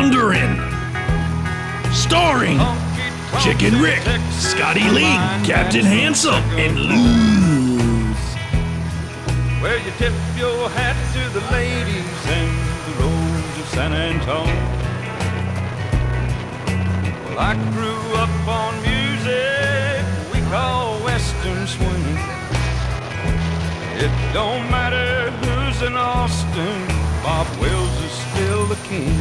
Flounder'n, starring Chicken Rick, Scotty Ling, Captain Handsome, and Luz. Where you tip your hat to the ladies and the roads of San Antonio. Well, I grew up on music we call Western swing. It don't matter who's in Austin, Bob Wills is still the king.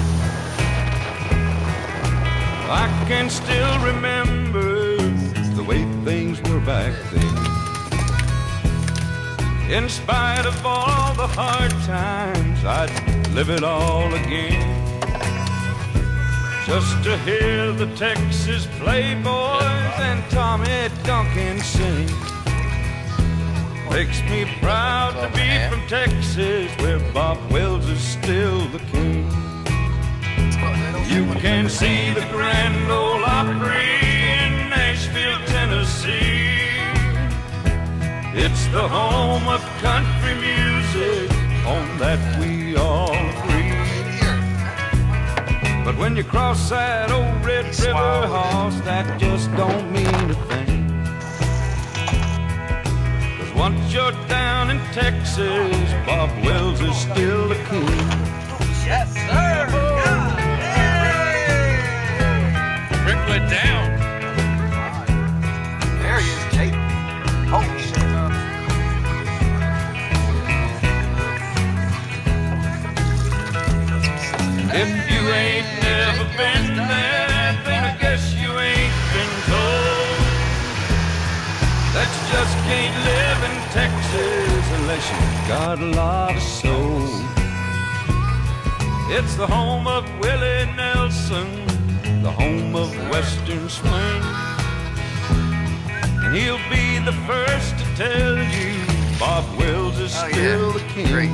I can still remember the way things were back then. In spite of all the hard times, I'd live it all again. Just to hear the Texas Playboys and Tommy Duncan sing makes me proud to be from Texas, where Bob Wills is still the king. You can see the Grand Ole Opry in Nashville, Tennessee. It's the home of country music, on that we all agree. But when you cross that old Red River, hoss, that just don't mean a thing. Once you're down in Texas, Bob Wills is still the king. Yes, sir! God. Hey! Trickle it down. There he is, Jake. Holy shit. If you ain't never been there, then I guess you ain't been told. That you just can't live in Texas unless you've got a lot of soul. It's the home of Willie Nelson, the home of Western swing. And he'll be the first to tell you Bob Wills is still the king. Great.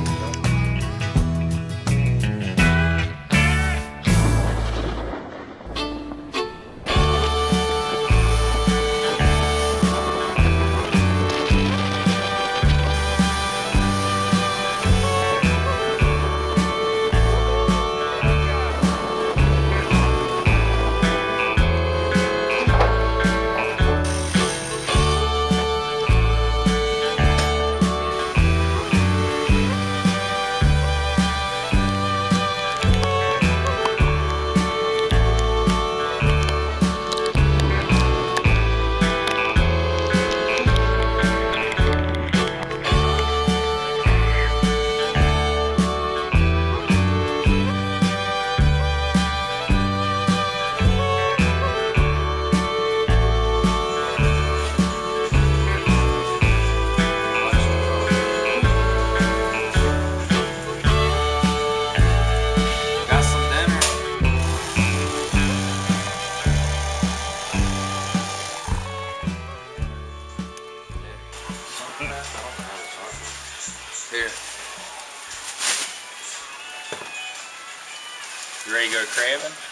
Here. You ready to go crabbing?